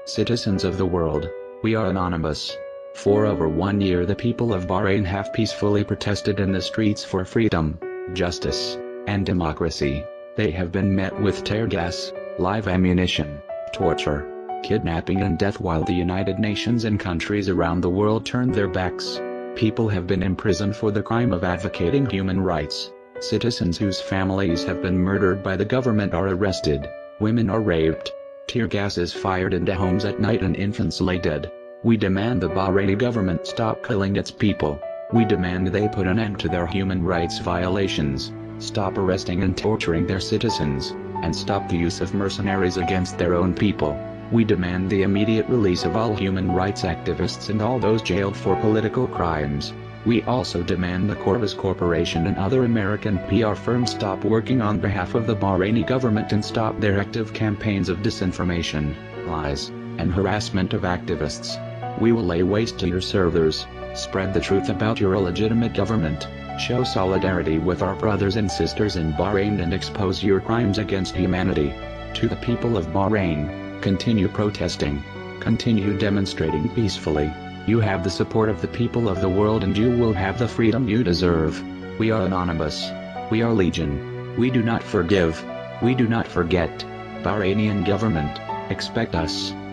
Citizens of the world, we are anonymous. For over 1 year the people of Bahrain have peacefully protested in the streets for freedom, justice, and democracy. They have been met with tear gas, live ammunition, torture, kidnapping and death while the United Nations and countries around the world turned their backs. People have been imprisoned for the crime of advocating human rights. Citizens whose families have been murdered by the government are arrested. Women are raped. Tear gas is fired into homes at night and infants lay dead. We demand the Bahraini government stop killing its people. We demand they put an end to their human rights violations, stop arresting and torturing their citizens, and stop the use of mercenaries against their own people. We demand the immediate release of all human rights activists and all those jailed for political crimes. We also demand the Qorvis Corporation and other American PR firms stop working on behalf of the Bahraini government and stop their active campaigns of disinformation, lies, and harassment of activists. We will lay waste to your servers, spread the truth about your illegitimate government, show solidarity with our brothers and sisters in Bahrain and expose your crimes against humanity. To the people of Bahrain, continue protesting, continue demonstrating peacefully. You have the support of the people of the world and you will have the freedom you deserve. We are anonymous. We are legion. We do not forgive. We do not forget. Bahrainian government, expect us.